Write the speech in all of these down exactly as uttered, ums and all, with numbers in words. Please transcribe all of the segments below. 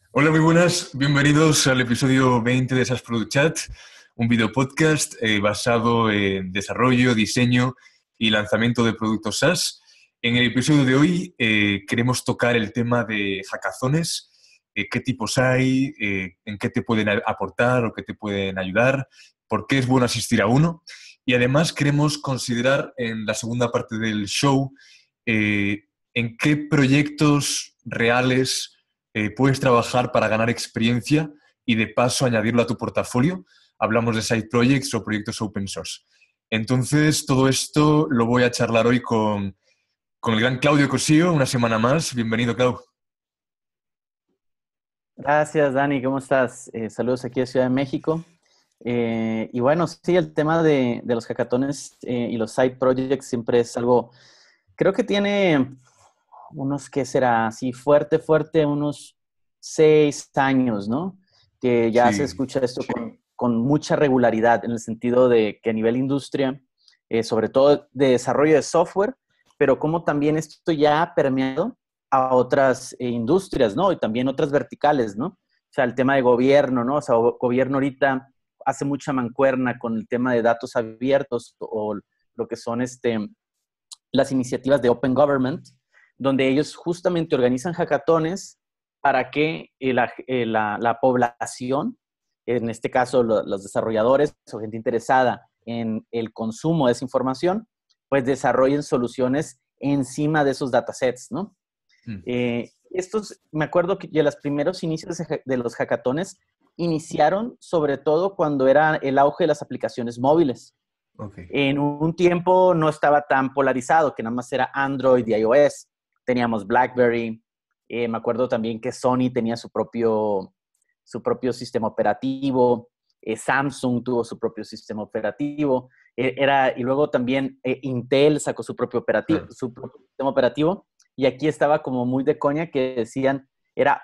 Hola, muy buenas. Bienvenidos al episodio veinte de SaaS Product Chat, un video podcast eh, basado en desarrollo, diseño y lanzamiento de productos SaaS. En el episodio de hoy eh, queremos tocar el tema de hackazones, eh, qué tipos hay, eh, en qué te pueden aportar o qué te pueden ayudar, por qué es bueno asistir a uno. Y además queremos considerar en la segunda parte del show eh, en qué proyectos reales Eh, puedes trabajar para ganar experiencia y de paso añadirlo a tu portafolio. Hablamos de side projects o proyectos open source. Entonces, todo esto lo voy a charlar hoy con, con el gran Claudio Cosío, una semana más. Bienvenido, Clau. Gracias, Dani. ¿Cómo estás? Eh, saludos aquí de Ciudad de México. Eh, y bueno, sí, el tema de, de los hackatones eh, y los side projects siempre es algo, creo que tiene unos, ¿qué será? Así fuerte, fuerte, unos seis años, ¿no? Que ya se Sí, escucha esto con, con mucha regularidad, en el sentido de que a nivel industria, eh, sobre todo de desarrollo de software, pero como también esto ya ha permeado a otras eh, industrias, ¿no? Y también otras verticales, ¿no? O sea, el tema de gobierno, ¿no? O sea, el gobierno ahorita hace mucha mancuerna con el tema de datos abiertos o lo que son este, las iniciativas de Open Government, donde ellos justamente organizan hackatones para que eh, la, eh, la, la población, en este caso lo, los desarrolladores o gente interesada en el consumo de esa información, pues desarrollen soluciones encima de esos datasets, ¿no? mm, Eh, estos, me acuerdo que ya los primeros inicios de, de los hackatones iniciaron sobre todo cuando era el auge de las aplicaciones móviles. ok. En un tiempo no estaba tan polarizado, que nada más era Android y iOS. Teníamos BlackBerry. Eh, me acuerdo también que Sony tenía su propio, su propio sistema operativo. Eh, Samsung tuvo su propio sistema operativo. Eh, era, y luego también eh, Intel sacó su propio, operativo, Ah, su propio sistema operativo. Y aquí estaba como muy de coña que decían, era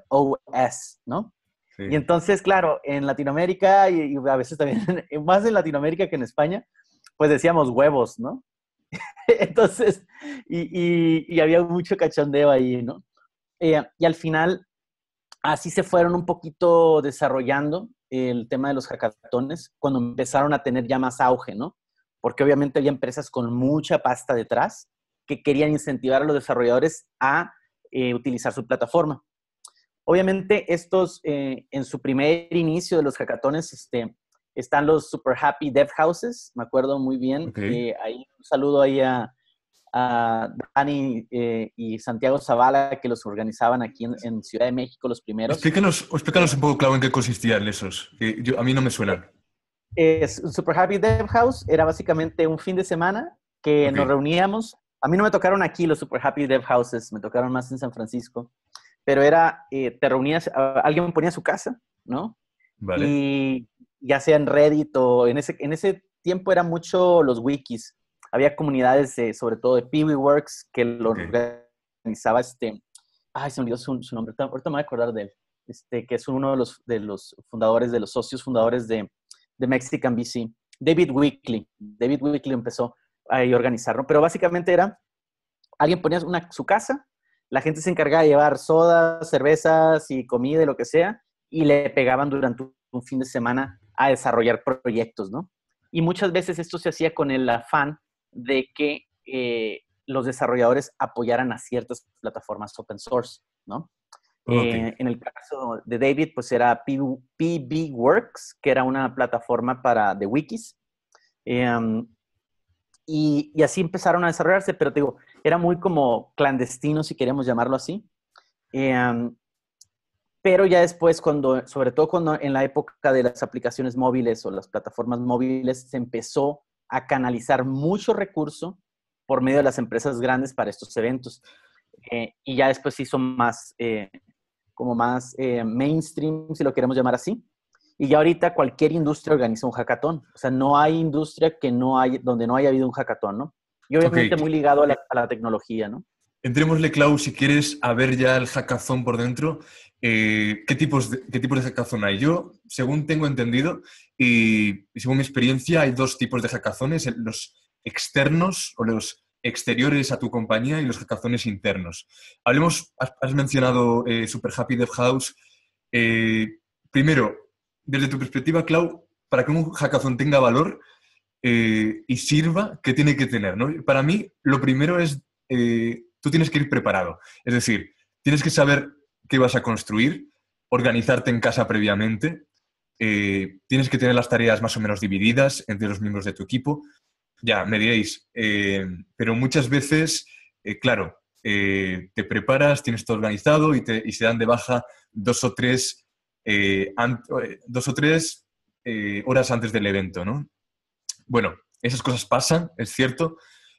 WebOS, ¿no? Y sí. entonces, claro, en Latinoamérica y, y a veces también, más en Latinoamérica que en España, pues decíamos huevos, ¿no? Entonces, y, y, y había mucho cachondeo ahí, ¿no? Eh, y al final, así se fueron un poquito desarrollando el tema de los hackatones cuando empezaron a tener ya más auge, ¿no? Porque obviamente había empresas con mucha pasta detrás que querían incentivar a los desarrolladores a eh, utilizar su plataforma. Obviamente, estos, eh, en su primer inicio de los hackatones, este, están los Super Happy Dev Houses, me acuerdo muy bien. Ok. Eh, ahí, un saludo ahí a, a Dani eh, y Santiago Zavala, que los organizaban aquí en, en Ciudad de México, los primeros. Explícanos, explícanos un poco, Clau, en qué consistían esos. Que yo, a mí no me Eh, suenan. es, Super Happy Dev House era básicamente un fin de semana que Ok, nos reuníamos. A mí no me tocaron aquí los Super Happy Dev Houses, me tocaron más en San Francisco. Pero era, eh, te reunías, a- alguien ponía su casa, ¿no? vale. Y ya sea en Reddit o en ese, en ese tiempo era mucho los wikis. Había comunidades, de, sobre todo de PeeWeeWorks, que lo Ok, organizaba este, ay, se me olvidó su, su nombre, ahorita me voy a acordar de él, este, que es uno de los, de los fundadores, de los socios fundadores de, de Mexican V C, David Weekley. David Weekley empezó a organizarlo, pero básicamente era, alguien ponía una, su casa, la gente se encargaba de llevar sodas, cervezas y comida y lo que sea, y le pegaban durante un fin de semana a desarrollar proyectos, ¿no? Y muchas veces esto se hacía con el afán de que eh, los desarrolladores apoyaran a ciertas plataformas open source, ¿no? ok. Eh, en el caso de David, pues era PBWorks, que era una plataforma para de wikis. Eh, um, y, y, así empezaron a desarrollarse, pero te digo, era muy como clandestino, si queríamos llamarlo así. Eh, um, pero ya después, cuando, sobre todo cuando en la época de las aplicaciones móviles o las plataformas móviles, se empezó a canalizar mucho recurso por medio de las empresas grandes para estos eventos. Eh, y ya después se hizo más, eh, como más eh, mainstream, si lo queremos llamar así. Y ya ahorita cualquier industria organiza un hackathon. O sea, no hay industria que no hay, donde no haya habido un hackathon, ¿no? Y Ok, obviamente muy ligado a la, a la tecnología, ¿no? entrémosle, Clau, si quieres, a ver ya el hackathon por dentro. Eh, ¿qué tipos de, qué tipos de hackathon hay? Yo, según tengo entendido y, y según mi experiencia, hay dos tipos de hackazones, el- los externos o los exteriores a tu compañía y los hackazones internos. Hablemos, has, has mencionado eh, Super Happy Dev House. Eh, primero, desde tu perspectiva, Clau, para que un hackathon tenga valor eh, y sirva, ¿qué tiene que tener, ¿no? Para mí, lo primero es, eh, tú tienes que ir preparado. Es decir, tienes que saber qué vas a construir, organizarte en casa previamente, eh, tienes que tener las tareas más o menos divididas entre los miembros de tu equipo. Ya, me diréis, eh, pero muchas veces, eh, claro, eh, te preparas, tienes todo organizado y, te, y se dan de baja dos o tres, eh, an- eh, dos o tres eh, horas antes del evento, ¿no? Bueno, esas cosas pasan, es cierto,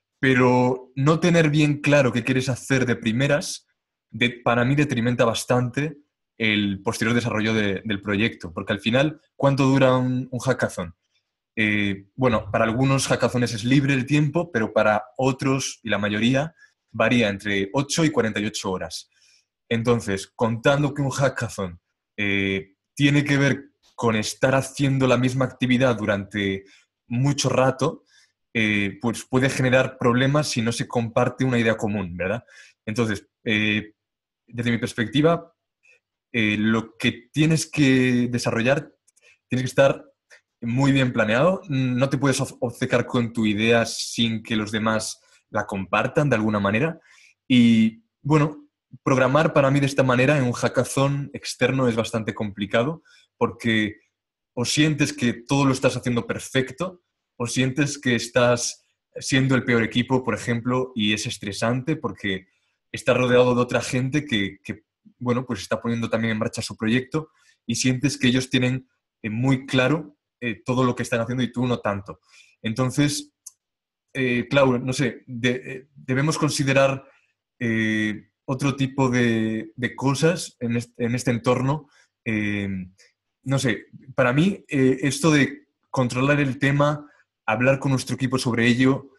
pero no tener bien claro qué quieres hacer de primeras, de- para mí detrimenta bastante el posterior desarrollo de- del proyecto, porque al final, ¿cuánto dura un, un hackathon? Eh, bueno, para algunos hackathons es libre el tiempo, pero para otros, y la mayoría, varía entre ocho y cuarenta y ocho horas. Entonces, contando que un hackathon eh, tiene que ver con estar haciendo la misma actividad durante mucho rato, eh, pues puede generar problemas si no se comparte una idea común, ¿verdad? Entonces, eh, desde mi perspectiva, eh, lo que tienes que desarrollar tienes que estar muy bien planeado. No te puedes ob- obcecar con tu idea sin que los demás la compartan de alguna manera. Y bueno, programar para mí de esta manera en un hackathon externo es bastante complicado porque o sientes que todo lo estás haciendo perfecto o sientes que estás siendo el peor equipo, por ejemplo, y es estresante porque estás rodeado de otra gente que, que, bueno, pues está poniendo también en marcha su proyecto y sientes que ellos tienen eh, muy claro eh, todo lo que están haciendo y tú no tanto. Entonces, eh, Clau, no sé, de, eh, debemos considerar eh, otro tipo de, de cosas en este, en este entorno. Eh, no sé, para mí eh, esto de controlar el tema, hablar con nuestro equipo sobre ello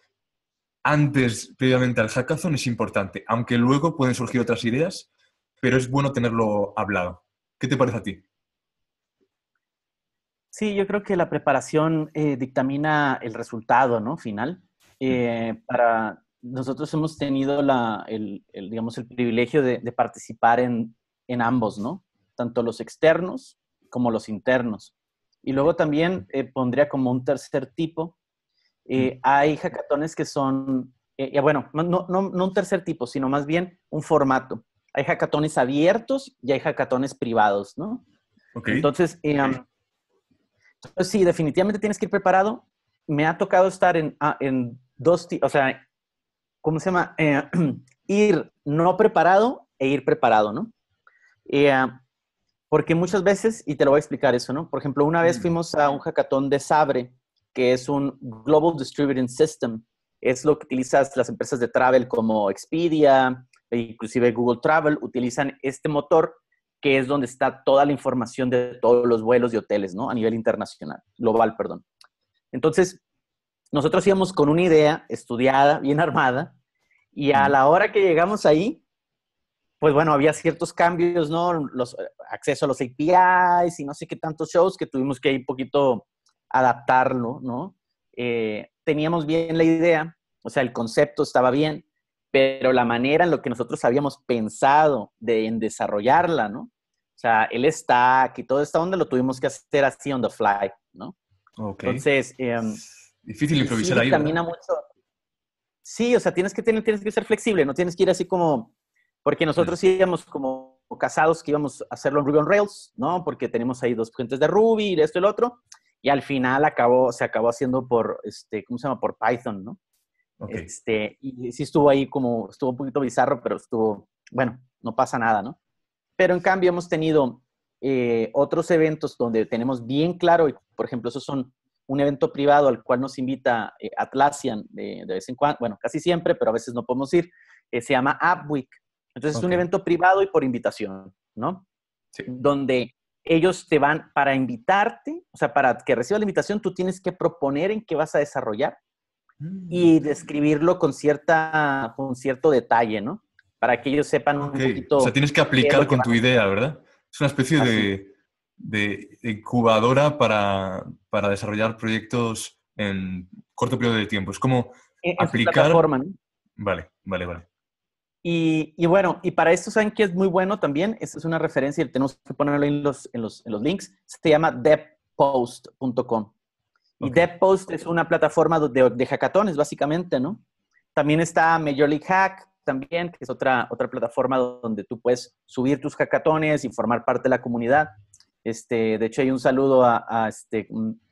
antes, previamente al hackathon, es importante, aunque luego pueden surgir otras ideas, pero es bueno tenerlo hablado. ¿Qué te parece a ti? Sí, yo creo que la preparación eh, dictamina el resultado, ¿no? Final. Mm. Eh, para nosotros hemos tenido la, el, el, digamos, el privilegio de, de participar en, en ambos, ¿no? Tanto los externos como los internos. Y luego también eh, pondría como un tercer tipo. Mm. Eh, hay hackatones que son, eh, eh, bueno, no, no, no un tercer tipo, sino más bien un formato. Hay hackatones abiertos y hay hackatones privados, ¿no? Ok. Entonces, eh, entonces, sí, definitivamente tienes que ir preparado. Me ha tocado estar en, ah, en dos, o sea, ¿cómo se llama? Eh, ir no preparado e ir preparado, ¿no? Eh, porque muchas veces, y te lo voy a explicar eso, ¿no? Por ejemplo, una vez Mm. fuimos a un hackathon de Sabre, que es un Global Distributing System. Es lo que utilizas las empresas de travel como Expedia, e inclusive Google Travel, utilizan este motor que es donde está toda la información de todos los vuelos de hoteles, ¿no? A nivel internacional, global, perdón. Entonces, nosotros íbamos con una idea estudiada, bien armada, y a Mm. la hora que llegamos ahí, pues bueno, había ciertos cambios, ¿no? Los, acceso a los A P Is y no sé qué tantos shows que tuvimos que ir un poquito adaptarlo, ¿no? Eh, teníamos bien la idea, o sea, el concepto estaba bien, pero la manera en lo que nosotros habíamos pensado de, en desarrollarla, ¿no? O sea, el stack y todo esta onda lo tuvimos que hacer así on the fly, ¿no? Ok. Entonces, eh, Difícil y sí improvisar ahí, ¿verdad? dictamina mucho. Sí, o sea, tienes que tener, tienes que ser flexible, no tienes que ir así como, porque Mm. nosotros íbamos como casados que íbamos a hacerlo en Ruby on Rails, ¿no? Porque tenemos ahí dos fuentes de Ruby y esto y el otro, y al final acabó, se acabó haciendo por, este, ¿cómo se llama? Por Python, ¿no? Ok. Este, y sí estuvo ahí como, estuvo un poquito bizarro, pero estuvo, bueno, no pasa nada, ¿no? Pero en cambio hemos tenido eh, otros eventos donde tenemos bien claro, y, por ejemplo, esos son un evento privado al cual nos invita eh, Atlassian de, de, vez en cuando, bueno, casi siempre, pero a veces no podemos ir, eh, se llama App Week. Entonces es Ok. un evento privado y por invitación, ¿no? Sí. Donde ellos te van, para invitarte, o sea, para que recibas la invitación, tú tienes que proponer en qué vas a desarrollar Mm. y describirlo con, cierta, con cierto detalle, ¿no? Para que ellos sepan Ok. un O sea, poquito tienes que qué es aplicar lo que con van tu a hacer. idea, ¿verdad? Es una especie Así. de, de incubadora para, para desarrollar proyectos en corto periodo de tiempo. Es como En, en su aplicar. plataforma, ¿no? Vale, vale, vale. Y, y bueno, y para esto, ¿saben qué es muy bueno también? Esta es una referencia y tenemos que ponerlo en los, en los, en los links. Se llama devpost punto com. Y Ok. devpost es una plataforma de, de hackatones, básicamente, ¿no? También está Major League Hack, también, que es otra, otra plataforma donde tú puedes subir tus hackatones y formar parte de la comunidad. Este, de hecho, hay un saludo a, a, este,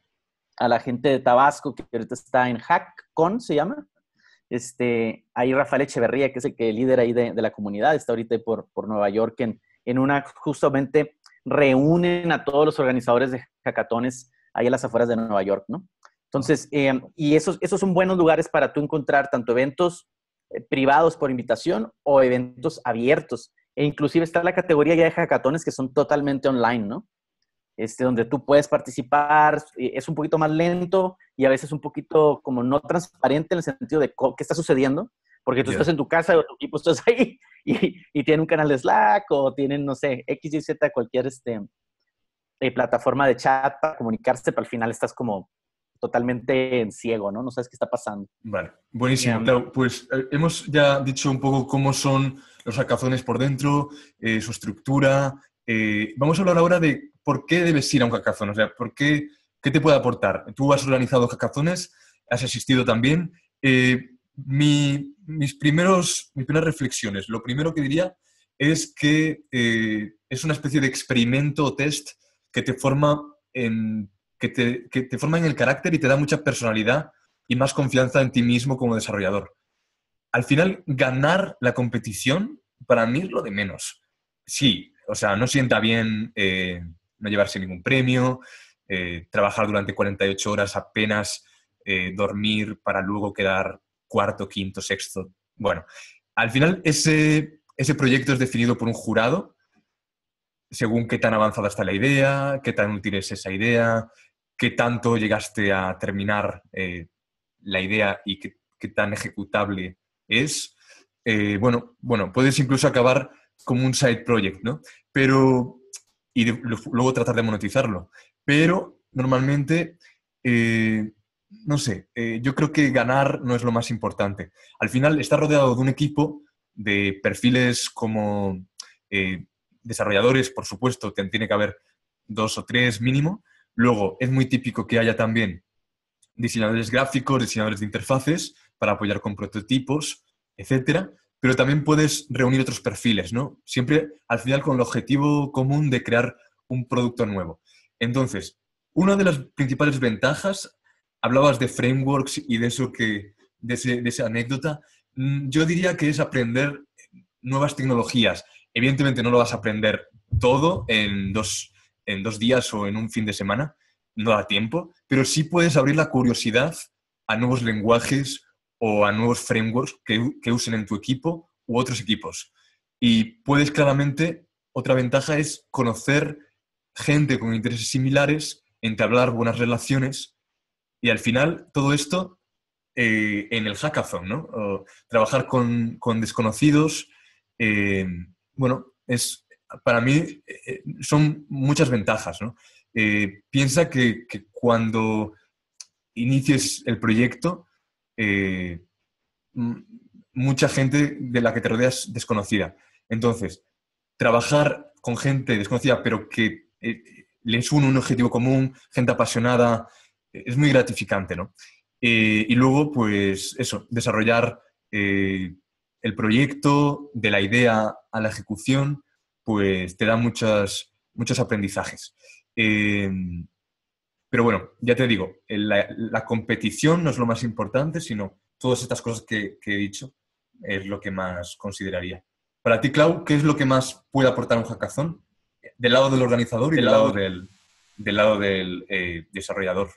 a la gente de Tabasco que ahorita está en HackCon, se llama. Este, ahí Rafael Echeverría, que es el que líder ahí de, de la comunidad, está ahorita por, por Nueva York en, en una, justamente reúnen a todos los organizadores de hackatones ahí a las afueras de Nueva York, ¿no? Entonces, eh, y esos, esos son buenos lugares para tú encontrar tanto eventos eh, privados por invitación o eventos abiertos. E inclusive está la categoría ya de hackatones que son totalmente online, ¿no? Este, donde tú puedes participar, es un poquito más lento y a veces un poquito como no transparente en el sentido de qué está sucediendo, porque tú Yeah. estás en tu casa o tu equipo estás ahí y, y tienen un canal de Slack o tienen, no sé, X, Y, Z, cualquier este, eh, plataforma de chat para comunicarse, pero al final estás como totalmente en ciego, ¿no? No sabes qué está pasando. Vale, buenísimo. Um, Claro, pues eh, hemos ya dicho un poco cómo son los hackazones por dentro, eh, su estructura. Eh, vamos a hablar ahora de por qué debes ir a un hackazón, o sea, por qué, qué te puede aportar. Tú has organizado hackazones, has asistido también. Eh, mi, mis, primeros, mis primeras reflexiones, lo primero que diría es que eh, es una especie de experimento o test que te forma en, que te, que te forma en el carácter y te da mucha personalidad y más confianza en ti mismo como desarrollador. Al final, ganar la competición para mí es lo de menos. Sí, o sea, no sienta bien eh, no llevarse ningún premio, eh, trabajar durante cuarenta y ocho horas apenas, eh, dormir para luego quedar cuarto, quinto, sexto. Bueno, al final ese, ese proyecto es definido por un jurado según qué tan avanzada está la idea, qué tan útil es esa idea, qué tanto llegaste a terminar eh, la idea y qué, qué tan ejecutable es. Eh, bueno, bueno, puedes incluso acabar como un side project, ¿no? Pero, y de, luego tratar de monetizarlo. Pero normalmente, eh, no sé, eh, yo creo que ganar no es lo más importante. Al final, estás rodeado de un equipo de perfiles como eh, desarrolladores, por supuesto, que tiene que haber dos o tres mínimo. Luego, es muy típico que haya también diseñadores gráficos, diseñadores de interfaces para apoyar con prototipos, etcétera. Pero también puedes reunir otros perfiles, ¿no? Siempre, al final, con el objetivo común de crear un producto nuevo. Entonces, una de las principales ventajas, hablabas de frameworks y de eso que, de, ese, de esa anécdota, yo diría que es aprender nuevas tecnologías. Evidentemente no lo vas a aprender todo en dos, en dos días o en un fin de semana, no da tiempo, pero sí puedes abrir la curiosidad a nuevos lenguajes o a nuevos frameworks que, que usen en tu equipo u otros equipos. Y puedes claramente, otra ventaja es conocer gente con intereses similares, entablar buenas relaciones y al final todo esto eh, en el hackathon, ¿no? O trabajar con, con desconocidos, eh, bueno, es, para mí eh, son muchas ventajas, ¿no? Eh, piensa que, que cuando inicies el proyecto, eh, mucha gente de la que te rodeas desconocida. Entonces, trabajar con gente desconocida, pero que eh, les une un objetivo común, gente apasionada, eh, es muy gratificante, ¿no? Eh, y luego, pues eso, desarrollar eh, el proyecto, de la idea a la ejecución, pues te da muchas, muchos aprendizajes. Eh, pero bueno, ya te digo, la, la competición no es lo más importante, sino todas estas cosas que, que he dicho es lo que más consideraría. Para ti, Clau, ¿qué es lo que más puede aportar un hackathon? Del lado del organizador y del lado del, del, lado del eh, desarrollador.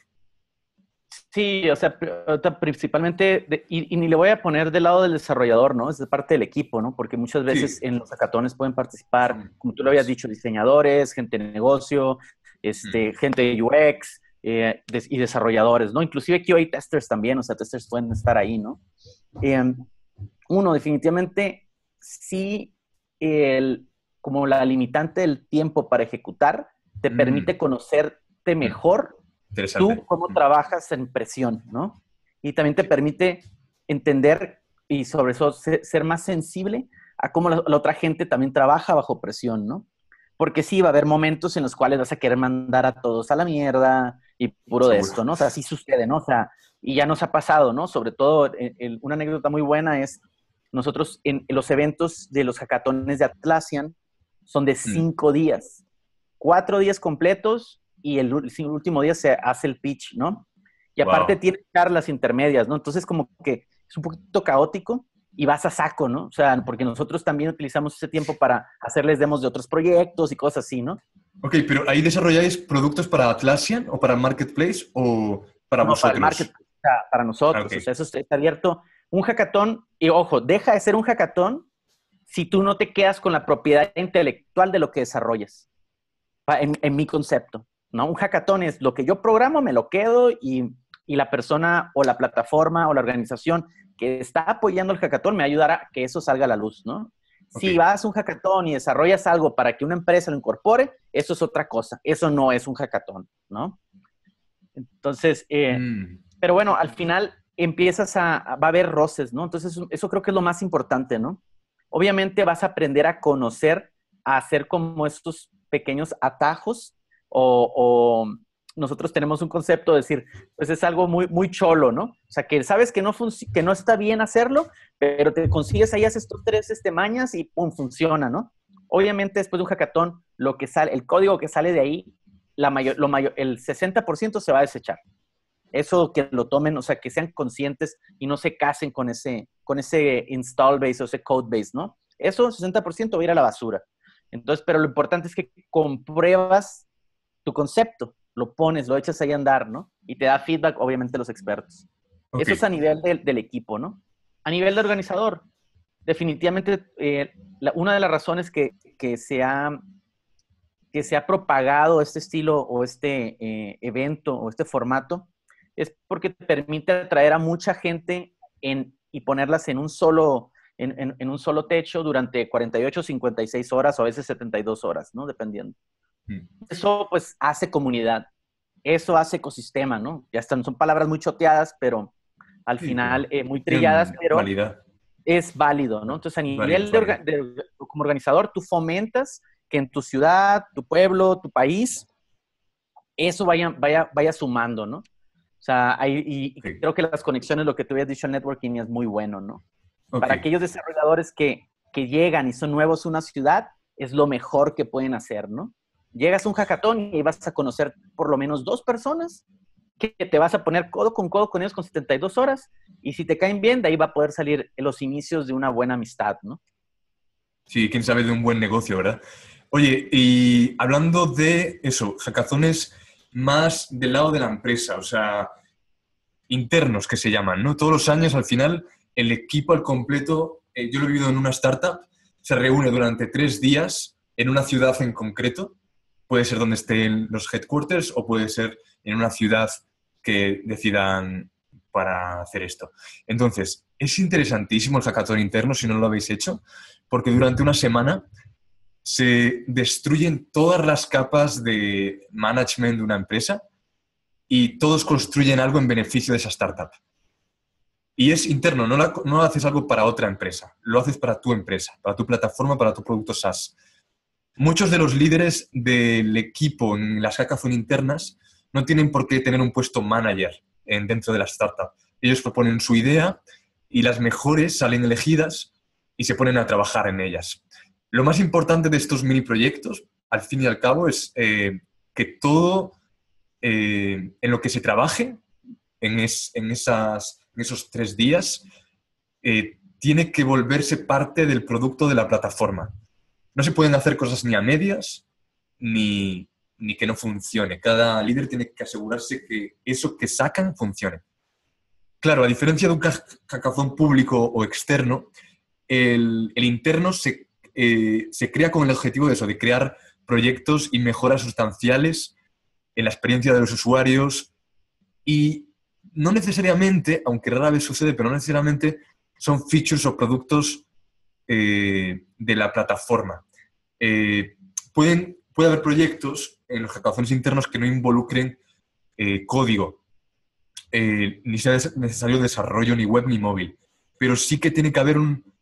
Sí, o sea, principalmente, de, y, y ni le voy a poner del lado del desarrollador, ¿no? Es de parte del equipo, ¿no? Porque muchas veces sí, en los hackatones pueden participar, como tú lo habías dicho, diseñadores, gente de negocio, este, mm. gente de U X eh, des, y desarrolladores, ¿no? Inclusive Q A testers también, o sea, testers pueden estar ahí, ¿no? Eh, uno, definitivamente, sí, el, como la limitante del tiempo para ejecutar te mm. permite conocerte mejor tú cómo trabajas en presión, ¿no? Y también te permite entender y sobre eso ser, ser más sensible a cómo la, la otra gente también trabaja bajo presión, ¿no? Porque sí, va a haber momentos en los cuales vas a querer mandar a todos a la mierda y puro de esto, ¿no? O sea, sí sucede, ¿no? O sea, y ya nos ha pasado, ¿no? Sobre todo, el, el, una anécdota muy buena es, nosotros en, en los eventos de los hackatones de Atlassian son de cinco mm. días, cuatro días completos y el, el último día se hace el pitch, ¿no? Y aparte wow. tiene charlas intermedias, ¿no? Entonces como que es un poquito caótico y vas a saco, ¿no? O sea, porque nosotros también utilizamos ese tiempo para hacerles demos de otros proyectos y cosas así, ¿no? Ok, pero ¿ahí desarrolláis productos para Atlassian o para Marketplace o para no, vosotros? Para el Marketplace, para nosotros. Okay. O sea, eso está abierto. Un hackathon, y ojo, deja de ser un hackathon si tú no te quedas con la propiedad intelectual de lo que desarrollas. En, en mi concepto, ¿no? Un hackathon es lo que yo programo, me lo quedo y, y la persona o la plataforma o la organización que está apoyando el hackathon me ayudará a que eso salga a la luz, ¿no? Okay. Si vas a un hackathon y desarrollas algo para que una empresa lo incorpore, eso es otra cosa. Eso no es un hackathon, ¿no? Entonces, eh, mm. pero bueno, al final empiezas a, a, va a haber roces, ¿no? Entonces, eso, eso creo que es lo más importante, ¿no? Obviamente vas a aprender a conocer, a hacer como estos pequeños atajos o, o nosotros tenemos un concepto de decir, pues es algo muy, muy cholo, ¿no? O sea, que sabes que no, que no está bien hacerlo, pero te consigues ahí, haces estos tres este, mañas y pum, funciona, ¿no? Obviamente después de un hackathon, lo que sale, el código que sale de ahí, la mayor, lo mayor, el sesenta por ciento se va a desechar. Eso que lo tomen, o sea, que sean conscientes y no se casen con ese, con ese install base o ese code base, ¿no? Eso, sesenta por ciento va a ir a la basura. Entonces, pero lo importante es que compruebas tu concepto, lo pones, lo echas ahí a andar, ¿no? Y te da feedback, obviamente, los expertos. Okay. Eso es a nivel del, del equipo, ¿no? A nivel de organizador, definitivamente, eh, la, una de las razones que, que, se ha, que se ha propagado este estilo o este eh, evento o este formato es porque te permite atraer a mucha gente en, y ponerlas en un solo... En, en, en un solo techo durante cuarenta y ocho, cincuenta y seis horas o a veces setenta y dos horas, ¿no? Dependiendo. Mm. Eso, pues, hace comunidad. Eso hace ecosistema, ¿no? Ya están, son palabras muy choteadas, pero al sí, final eh, muy trilladas, pero validad. Es válido, ¿no? Entonces, a nivel válido, de, de, de, como organizador, tú fomentas que en tu ciudad, tu pueblo, tu país, eso vaya, vaya, vaya sumando, ¿no? O sea, hay, y, y sí. creo que las conexiones, lo que tú habías dicho en networking es muy bueno, ¿no? Okay. Para aquellos desarrolladores que, que llegan y son nuevos a una ciudad, es lo mejor que pueden hacer, ¿no? Llegas a un hackathon y vas a conocer por lo menos dos personas que te vas a poner codo con codo con ellos con setenta y dos horas y si te caen bien, de ahí va a poder salir los inicios de una buena amistad, ¿no? Sí, quién sabe de un buen negocio, ¿verdad? Oye, y hablando de eso, hackathones más del lado de la empresa, o sea, internos que se llaman, ¿no? Todos los años, al final, el equipo al completo, eh, yo lo he vivido en una startup, se reúne durante tres días en una ciudad en concreto, puede ser donde estén los headquarters o puede ser en una ciudad que decidan para hacer esto. Entonces, es interesantísimo el hackathon interno, si no lo habéis hecho, porque durante una semana se destruyen todas las capas de management de una empresa y todos construyen algo en beneficio de esa startup. Y es interno, no, la, no haces algo para otra empresa, lo haces para tu empresa, para tu plataforma, para tu producto SaaS. Muchos de los líderes del equipo en las hackathon internas no tienen por qué tener un puesto manager en, dentro de la startup. Ellos proponen su idea y las mejores salen elegidas y se ponen a trabajar en ellas. Lo más importante de estos mini proyectos, al fin y al cabo, es eh, que todo eh, en lo que se trabaje en, es, en, esas, en esos tres días eh, tiene que volverse parte del producto de la plataforma. No se pueden hacer cosas ni a medias ni, ni que no funcione. Cada líder tiene que asegurarse que eso que sacan funcione. Claro, a diferencia de un hackathon público o externo, el, el interno se, eh, se crea con el objetivo de eso, de crear proyectos y mejoras sustanciales en la experiencia de los usuarios y no necesariamente, aunque rara vez sucede, pero no necesariamente son features o productos eh, de la plataforma. Eh, pueden, puede haber proyectos en los hackathons internos que no involucren eh, código, eh, ni sea necesario desarrollo ni web ni móvil, pero sí que tiene que haber un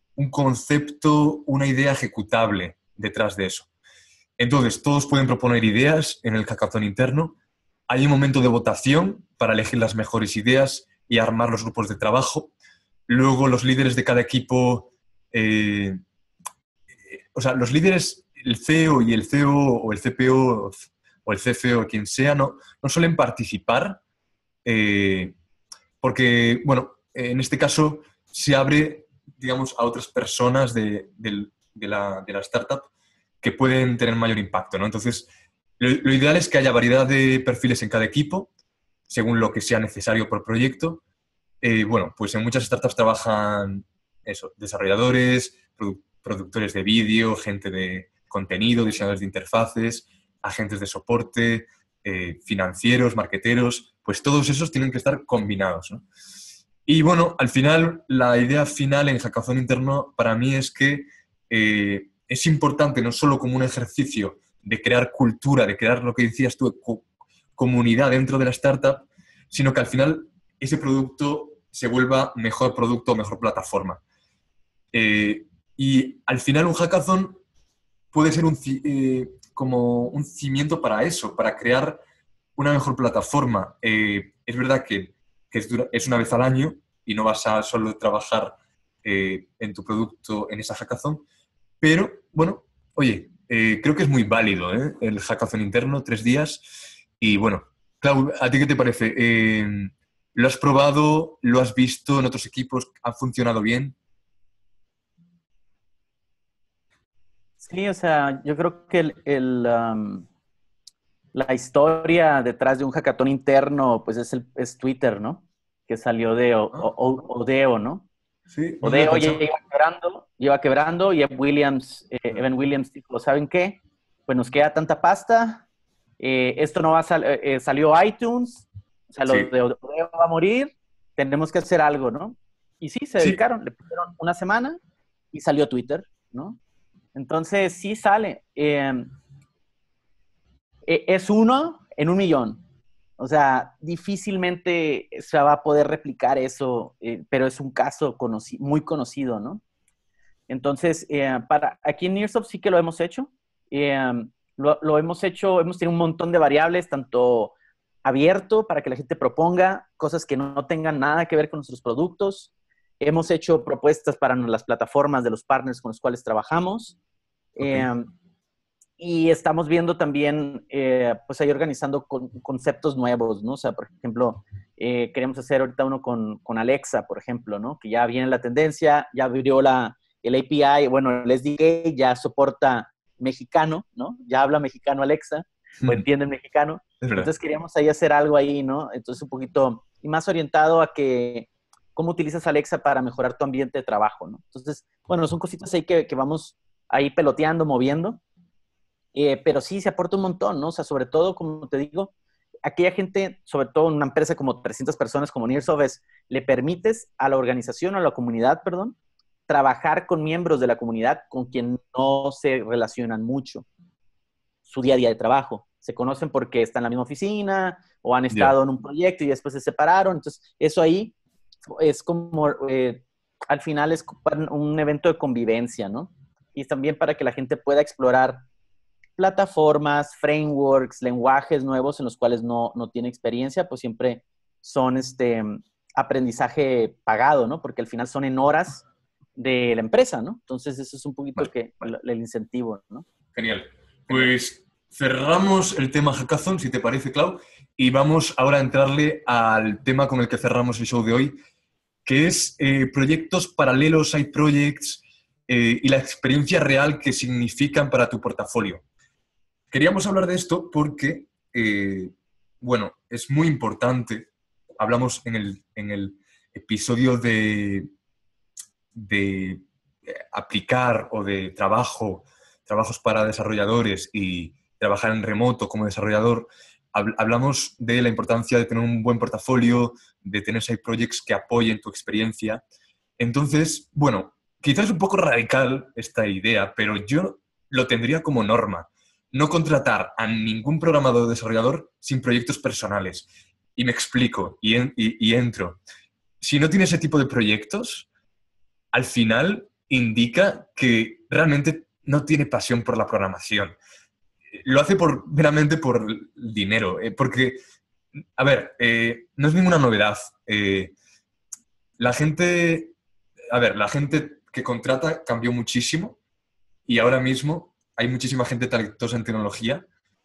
un concepto, una idea ejecutable detrás de eso. Entonces, todos pueden proponer ideas en el hackathon interno. Hay un momento de votación para elegir las mejores ideas y armar los grupos de trabajo. Luego, los líderes de cada equipo, eh, o sea, los líderes, el C E O y el C O O o el C P O o el C F O, quien sea, no, no suelen participar eh, porque, bueno, en este caso se abre, digamos, a otras personas de, de, de, la, de la startup que pueden tener mayor impacto, ¿no? Entonces, lo, lo ideal es que haya variedad de perfiles en cada equipo, según lo que sea necesario por proyecto. Eh, bueno, pues en muchas startups trabajan eso, desarrolladores, produ productores de vídeo, gente de contenido, diseñadores de interfaces, agentes de soporte, eh, financieros, marqueteros, pues todos esos tienen que estar combinados, ¿no? Y bueno, al final, la idea final en Hackathon Interno para mí es que eh, es importante no solo como un ejercicio de crear cultura, de crear lo que decías tú, co comunidad dentro de la startup, sino que al final ese producto se vuelva mejor producto o mejor plataforma. Eh, y al final un hackathon puede ser un, eh, como un cimiento para eso, para crear una mejor plataforma. Eh, es verdad que, que es, dura, es una vez al año y no vas a solo trabajar eh, en tu producto en esa hackathon, pero bueno, oye, eh, creo que es muy válido ¿eh? el hackathon interno, tres días. Y bueno, Clau, ¿a ti qué te parece? Eh, ¿Lo has probado? ¿Lo has visto en otros equipos? ¿Ha funcionado bien? Sí, o sea, yo creo que el, el, um, la historia detrás de un hackathon interno, pues es, el, es Twitter, ¿no? Que salió de o, Ah, o, Odeo, ¿no? sí, no lo he Odeo ya cachado. iba quebrando, iba quebrando y Evan Williams, eh, Evan Williams dijo, ¿saben qué? Pues nos queda tanta pasta, eh, esto no va a salir, eh, salió iTunes, o sea, lo Sí, de Odeo va a morir, tenemos que hacer algo, ¿no? Y sí, se sí, dedicaron, le pusieron una semana y salió Twitter, ¿no? Entonces, sí sale. Eh, es uno en un millón. O sea, difícilmente se va a poder replicar eso, eh, pero es un caso conoci muy conocido, ¿no? Entonces, eh, para, aquí en Nearsoft sí que lo hemos hecho. Eh, lo, lo hemos hecho, hemos tenido un montón de variables, tanto abierto para que la gente proponga cosas que no tengan nada que ver con nuestros productos. Hemos hecho propuestas para las plataformas de los partners con los cuales trabajamos. ok. Eh, y estamos viendo también, eh, pues ahí organizando con, conceptos nuevos, ¿no? O sea, por ejemplo, eh, queremos hacer ahorita uno con, con Alexa, por ejemplo, ¿no? Que ya viene la tendencia, ya abrió la, el A P I, bueno, el S D K ya soporta mexicano, ¿no? Ya habla mexicano Alexa, o entiende mexicano. Es verdad. Entonces queríamos ahí hacer algo ahí, ¿no? Entonces un poquito, y más orientado a que, cómo utilizas Alexa para mejorar tu ambiente de trabajo, ¿no? Entonces, bueno, son cositas ahí que, que vamos ahí peloteando, moviendo. Eh, pero sí, se aporta un montón, ¿no? O sea, sobre todo, como te digo, aquella gente, sobre todo en una empresa como trescientas personas como Nearsoft, es, le permites a la organización, a la comunidad, perdón, trabajar con miembros de la comunidad con quien no se relacionan mucho su día a día de trabajo. Se conocen porque están en la misma oficina o han Ya. Yeah. estado en un proyecto y después se separaron. Entonces, eso ahí es como, eh, al final es un evento de convivencia, ¿no? Y también para que la gente pueda explorar plataformas, frameworks, lenguajes nuevos en los cuales no, no tiene experiencia, pues siempre son este aprendizaje pagado, ¿no? Porque al final son en horas de la empresa, ¿no? Entonces eso es un poquito Vale, que, vale. el, el incentivo, ¿no? Genial. Pues cerramos el tema Hackathon, si te parece, Clau, y vamos ahora a entrarle al tema con el que cerramos el show de hoy, que es eh, proyectos paralelos, side projects eh, y la experiencia real que significan para tu portafolio. Queríamos hablar de esto porque, eh, bueno, es muy importante. Hablamos en el, en el episodio de, de aplicar o de trabajo, trabajos para desarrolladores y trabajar en remoto como desarrollador. Hablamos de la importancia de tener un buen portafolio, de tener side projects que apoyen tu experiencia. Entonces, bueno, quizás es un poco radical esta idea, pero yo lo tendría como norma. No contratar a ningún programador o desarrollador sin proyectos personales. Y me explico, y, en, y, y entro. Si no tienes ese tipo de proyectos, al final indica que realmente no tiene pasión por la programación. Lo hace por, meramente por dinero, eh, porque, a ver, eh, no es ninguna novedad. Eh, la gente, a ver, la gente que contrata cambió muchísimo y ahora mismo hay muchísima gente talentosa en tecnología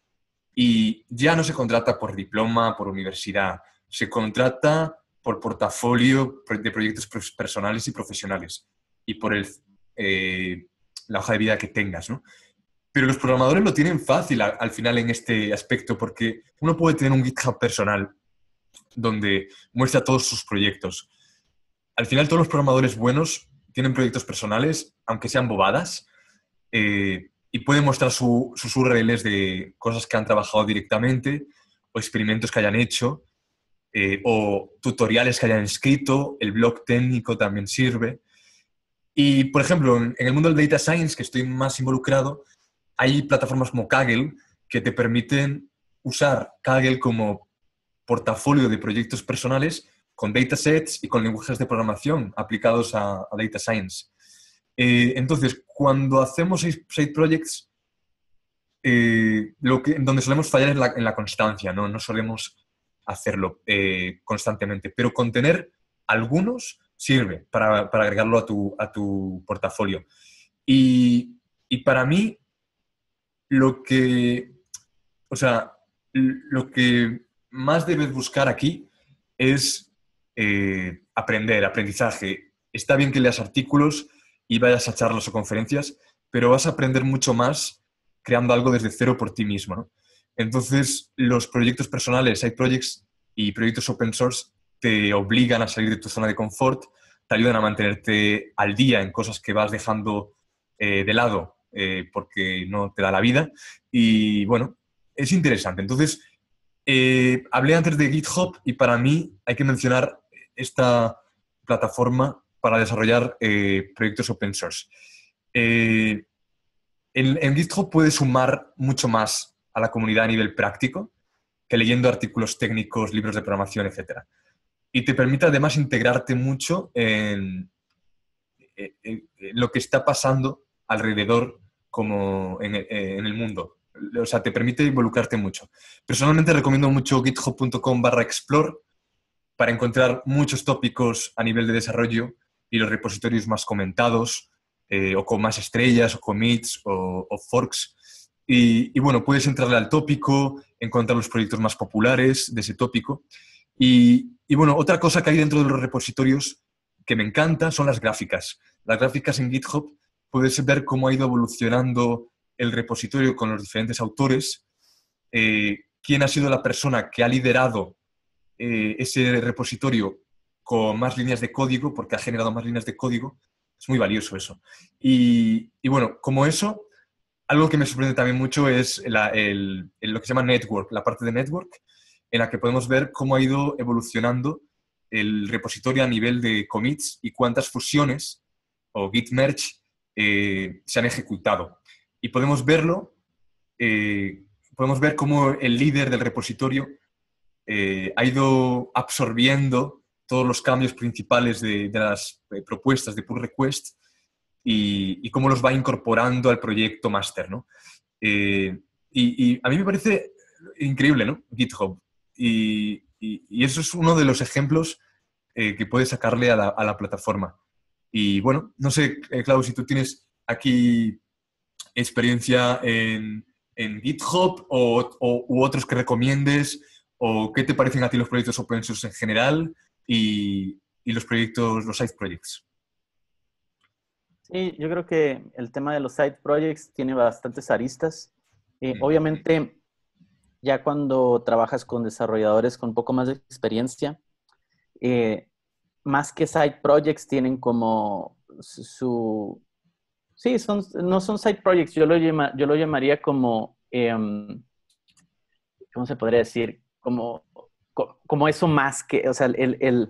y ya no se contrata por diploma, por universidad, se contrata por portafolio de proyectos personales y profesionales y por el, eh, la hoja de vida que tengas, ¿no? Pero los programadores lo tienen fácil al, al final en este aspecto porque uno puede tener un GitHub personal donde muestra todos sus proyectos. Al final todos los programadores buenos tienen proyectos personales, aunque sean bobadas, eh, y pueden mostrar su, sus U R Ls de cosas que han trabajado directamente o experimentos que hayan hecho eh, o tutoriales que hayan escrito. El blog técnico también sirve. Y, por ejemplo, en, en el mundo del data science, que estoy más involucrado, hay plataformas como Kaggle que te permiten usar Kaggle como portafolio de proyectos personales con datasets y con lenguajes de programación aplicados a, a data science. Eh, entonces, cuando hacemos side projects, eh, lo que, donde solemos fallar es la, en la constancia, ¿no? No solemos hacerlo eh, constantemente, pero con tener algunos sirve para, para agregarlo a tu, a tu portafolio. Y, y para mí, lo que, o sea, lo que más debes buscar aquí es eh, aprender, aprendizaje. Está bien que leas artículos y vayas a charlas o conferencias, pero vas a aprender mucho más creando algo desde cero por ti mismo, ¿no? Entonces, los proyectos personales, side projects y proyectos open source te obligan a salir de tu zona de confort, te ayudan a mantenerte al día en cosas que vas dejando eh, de lado eh, porque no te da la vida. Y, bueno, es interesante. Entonces, eh, hablé antes de GitHub y para mí hay que mencionar esta plataforma para desarrollar eh, proyectos open source. Eh, en, en GitHub puedes sumar mucho más a la comunidad a nivel práctico que leyendo artículos técnicos, libros de programación, etcétera. Y te permite además integrarte mucho en, en, en lo que está pasando alrededor como en, en el mundo. O sea, te permite involucrarte mucho. Personalmente recomiendo mucho github.com barra explore para encontrar muchos tópicos a nivel de desarrollo y los repositorios más comentados, eh, o con más estrellas, o commits, o, o forks. Y, y bueno, puedes entrarle al tópico, encontrar los proyectos más populares de ese tópico. Y, y bueno, otra cosa que hay dentro de los repositorios que me encanta son las gráficas. Las gráficas en GitHub puedes ver cómo ha ido evolucionando el repositorio con los diferentes autores, eh, quién ha sido la persona que ha liderado eh, ese repositorio con más líneas de código, porque ha generado más líneas de código. Es muy valioso eso. Y, y bueno, como eso, algo que me sorprende también mucho es la, el, el, lo que se llama network, la parte de network, en la que podemos ver cómo ha ido evolucionando el repositorio a nivel de commits y cuántas fusiones o git merge eh, se han ejecutado. Y podemos verlo, eh, podemos ver cómo el líder del repositorio eh, ha ido absorbiendo todos los cambios principales de, de las eh, propuestas de pull request y, y cómo los va incorporando al proyecto máster, ¿no? Eh, y, y a mí me parece increíble, ¿no? GitHub. Y, y, y eso es uno de los ejemplos eh, que puedes sacarle a la, a la plataforma. Y bueno, no sé, eh, Clau, si tú tienes aquí experiencia en, en GitHub o, o, u otros que recomiendes, o qué te parecen a ti los proyectos open source en general y, y los proyectos, los side projects. Sí, yo creo que el tema de los side projects tiene bastantes aristas. Eh, mm. Obviamente, ya cuando trabajas con desarrolladores con un poco más de experiencia, eh, más que side projects tienen como su... su sí, son, no son side projects, yo lo, llama, yo lo llamaría como, eh, ¿cómo se podría decir? Como, como eso más que, o sea, el, el,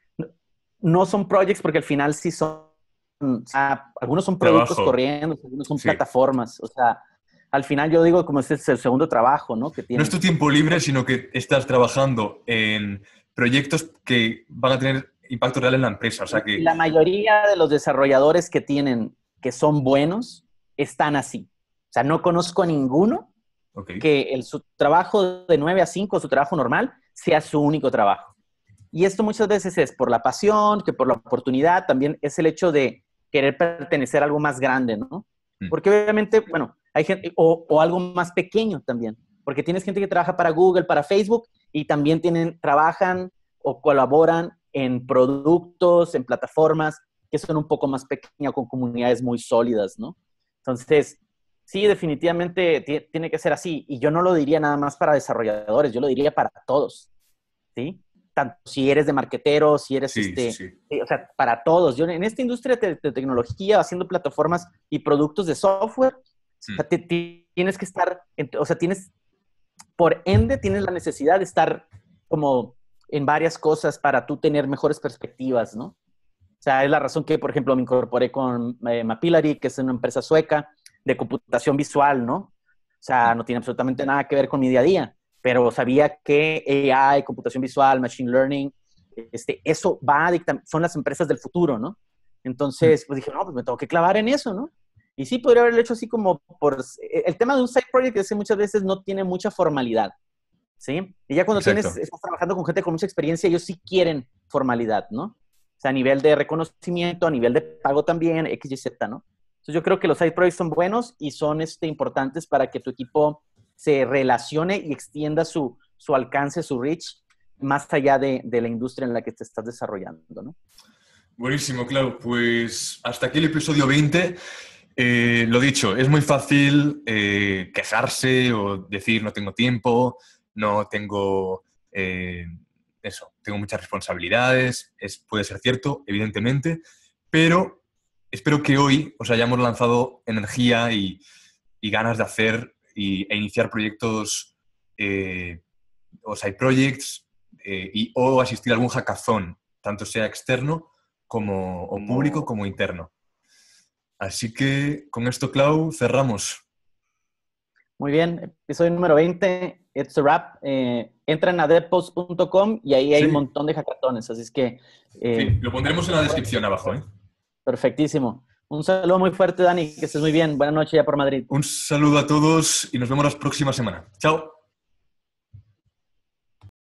no son projects porque al final sí son, o sea, algunos son productos Trabajo. corriendo, algunos son sí. plataformas, o sea, al final yo digo como este es el segundo trabajo, ¿no? Que no es tu tiempo libre, sino que estás trabajando en proyectos que van a tener impacto real en la empresa. O sea que... La mayoría de los desarrolladores que tienen, que son buenos, están así. O sea, no conozco a ninguno okay. que el, su trabajo de nueve a cinco, su trabajo normal, sea su único trabajo. Y esto muchas veces es por la pasión, que por la oportunidad, también es el hecho de querer pertenecer a algo más grande, ¿no? Mm. Porque obviamente, bueno, hay gente, o, o algo más pequeño también, porque tienes gente que trabaja para Google, para Facebook, y también tienen, trabajan o colaboran en productos, en plataformas que son un poco más pequeñas, con comunidades muy sólidas, ¿no? Entonces, sí, definitivamente tiene que ser así. Y yo no lo diría nada más para desarrolladores, yo lo diría para todos, ¿sí? Tanto si eres de marquetero, si eres, sí, este, sí. o sea, para todos. Yo en esta industria de, de tecnología, haciendo plataformas y productos de software, sí. o sea, te, te, tienes que estar, o sea, tienes, por ende, tienes la necesidad de estar como en varias cosas para tú tener mejores perspectivas, ¿no? O sea, es la razón que, por ejemplo, me incorporé con eh, Mapillary, que es una empresa sueca de computación visual, ¿no? O sea, no tiene absolutamente nada que ver con mi día a día, pero sabía que A I, computación visual, machine learning, este, eso va a dictar, son las empresas del futuro, ¿no? Entonces, pues dije, no, pues me tengo que clavar en eso, ¿no? Y sí, podría haberlo hecho así como por... El tema de un side project es que muchas veces no tiene mucha formalidad, ¿sí? Y ya cuando tienes, estás trabajando con gente con mucha experiencia, ellos sí quieren formalidad, ¿no? O sea, a nivel de reconocimiento, a nivel de pago también, X, Y, Z, ¿no? Entonces yo creo que los side projects son buenos y son este, importantes para que tu equipo se relacione y extienda su, su alcance, su reach, más allá de, de la industria en la que te estás desarrollando, ¿no? Buenísimo, Clau. Pues hasta aquí el episodio veinte. Eh, lo dicho, es muy fácil eh, quejarse o decir no tengo tiempo, no tengo... Eh, eso, tengo muchas responsabilidades, es, puede ser cierto, evidentemente, pero espero que hoy os hayamos lanzado energía y, y ganas de hacer y, e iniciar proyectos eh, o side projects eh, y, o asistir a algún hackathon, tanto sea externo como o público como interno. Así que con esto, Clau, cerramos. Muy bien, episodio número veinte, it's a wrap. Eh, entran a devpost punto com y ahí hay sí. un montón de hackatones, así es que... Eh, sí, lo pondremos en la descripción abajo, ¿eh? Perfectísimo. Un saludo muy fuerte, Dani, que estés muy bien. Buenas noches ya por Madrid. Un saludo a todos y nos vemos la próxima semana. Chao.